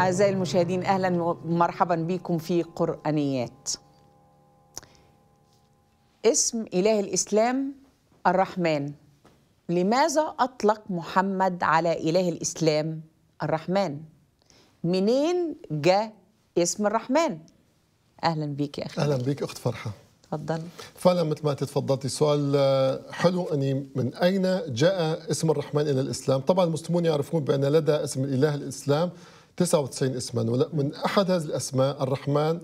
أعزائي المشاهدين، أهلا ومرحبا بكم في قرآنيات. اسم إله الإسلام الرحمن. لماذا أطلق محمد على إله الإسلام الرحمن؟ منين جاء اسم الرحمن؟ أهلا بك يا أخي. أهلا بك أخت فرحة. تفضل. فعلا مثل ما تفضلتي، سؤال حلو. أني من أين جاء اسم الرحمن إلى الإسلام؟ طبعا المسلمون يعرفون بأن لدى اسم الإله الإسلام 99 اسما، ومن أحد هذه الأسماء الرحمن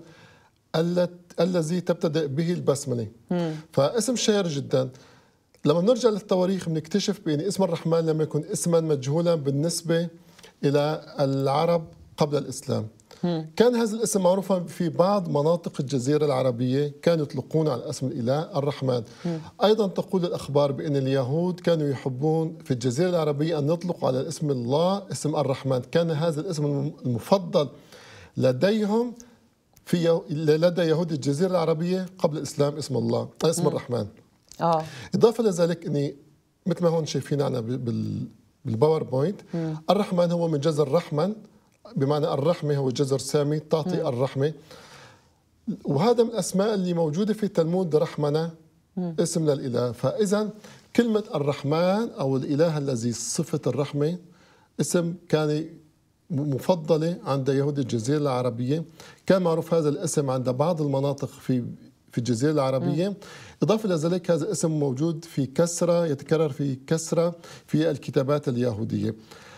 الذي تبتدأ به البسملة. فاسم شهير جدا. لما نرجع للتواريخ بنكتشف بأن اسم الرحمن لم يكن اسما مجهولا بالنسبة إلى العرب قبل الإسلام. كان هذا الاسم معروفا في بعض مناطق الجزيرة العربية، كانوا يطلقون على اسم الإله الرحمن. أيضا تقول الأخبار بأن اليهود كانوا يحبون في الجزيرة العربية أن يطلقوا على اسم الله اسم الرحمن. كان هذا الاسم المفضل لديهم لدى يهود الجزيرة العربية قبل الإسلام، اسم الله اسم الرحمن. إضافة لذلك أني مثل ما هون شايفين عنا بالباوربوينت، الرحمن هو من جذر رحمن، بمعنى الرحمة هو جذر سامي تعطي الرحمة، وهذا من الأسماء اللي موجودة في التلمود. رحمنة اسم للإله. فإذا كلمة الرحمن أو الإله الذي صفة الرحمة اسم كان مفضلة عند يهود الجزيرة العربية. كان معروف هذا الاسم عند بعض المناطق في الجزيرة العربية. إضافة إلى ذلك هذا الاسم موجود في كسرة، يتكرر في كسرة في الكتابات اليهودية.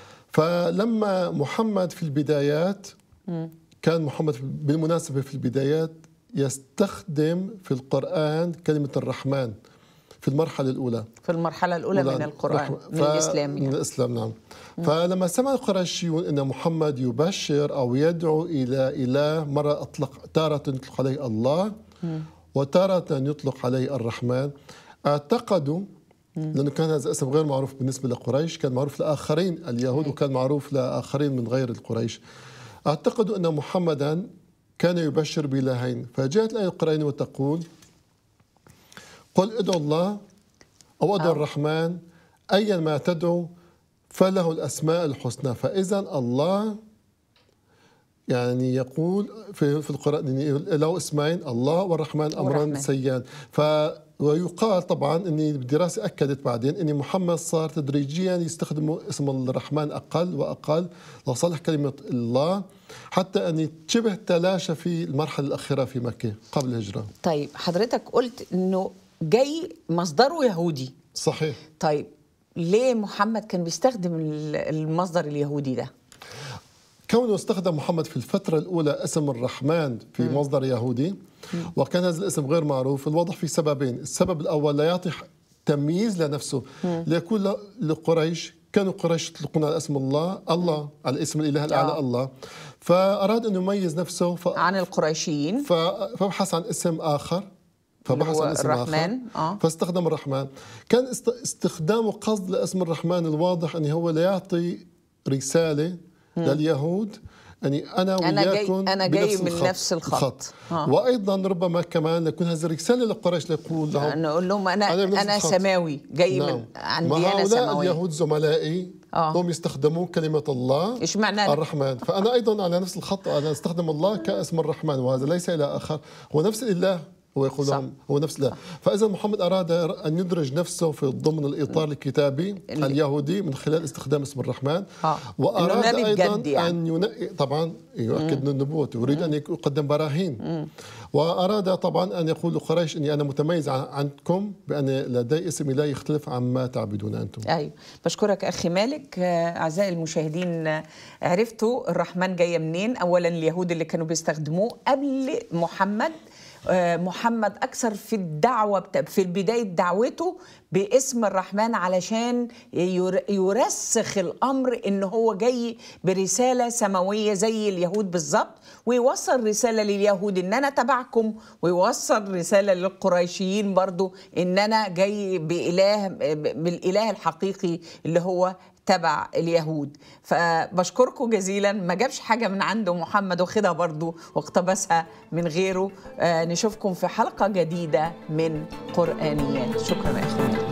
فلما محمد في البدايات، كان محمد بالمناسبة في البدايات يستخدم في القرآن كلمة الرحمن في المرحلة الأولى. في المرحلة الأولى من القرآن، من الإسلام يعني. من الإسلام، نعم. فلما سمع القريشيون أن محمد يبشر أو يدعو إلى إله، مرة تارة يطلق عليه الله وتارة يطلق عليه الرحمن، اعتقدوا، لأنه كان هذا الاسم غير معروف بالنسبة لقريش، كان معروف لآخرين اليهود وكان معروف لآخرين من غير القريش، اعتقدوا أن محمدا كان يبشر بإلهين. فجاءت الآية القرآنية وتقول: قل ادعوا الله أو ادعوا الرحمن أيا ما تدعو فله الأسماء الحسنى. فإذا الله يعني يقول في القرآن له اسمين، الله والرحمن أمران سيان. ويقال طبعا أن الدراسة أكدت بعدين أن محمد صار تدريجيا يستخدم اسم الرحمن أقل وأقل لصالح كلمة الله، حتى أن شبه تلاشى في المرحلة الأخيرة في مكة قبل الهجرة. طيب حضرتك قلت أنه جاي مصدره يهودي. صحيح. طيب ليه محمد كان بيستخدم المصدر اليهودي ده؟ كونه استخدم محمد في الفترة الأولى اسم الرحمن في مصدر يهودي، وكان هذا الاسم غير معروف. الواضح في سببين: السبب الأول لا يعطي تمييز لنفسه، ليكون لقريش، كانوا قريش يطلقون على اسم الله على اسم الإله الأعلى الله، فأراد أن يميز نفسه عن القريشيين، فبحث عن اسم آخر، فبحث عن اسم الرحمن. فاستخدم الرحمن. كان استخدامه قصد لاسم الرحمن الواضح أنه هو لا يعطي رسالة لليهود أني أنا وياكم أنا جاي من نفس الخط. وأيضا ربما كمان يكون هذه الرسالة لقريش، ليقول لهم نقول لهم أنا سماوي، جاي من عن ديانة سماوية. اليهود زملائي هم يستخدمون كلمة الله الرحمن، فأنا أيضا على نفس الخط، أنا أستخدم الله كاسم الرحمن، وهذا ليس إله آخر، هو نفس الإله، هو يقول لهم هو نفس الله. فإذا محمد أراد أن يدرج نفسه في ضمن الإطار الكتابي اليهودي من خلال استخدام اسم الرحمن، وأراد أيضا أن طبعا يؤكد النبوة، يريد أن يقدم براهين، وأراد طبعا أن يقول لقريش أني أنا متميز عنكم بأن لدي اسم إله يختلف عما تعبدون أنتم. أيوة، بشكرك أخي مالك. أعزائي المشاهدين، عرفتوا الرحمن جاية منين؟ أولا اليهود اللي كانوا بيستخدموه قبل محمد أكثر في الدعوة، في بداية دعوته باسم الرحمن علشان يرسخ الأمر إن هو جاي برسالة سماوية زي اليهود بالظبط، ويوصل رسالة لليهود إن أنا تبعكم، ويوصل رسالة للقريشيين برضو إن أنا جاي بالإله الحقيقي اللي هو تبع اليهود. فبشكركم جزيلا. ما جابش حاجة من عنده محمد، واخدها برضو واقتبسها من غيره. نشوفكم في حلقة جديدة من قرآنيات. شكرا يا أخوي.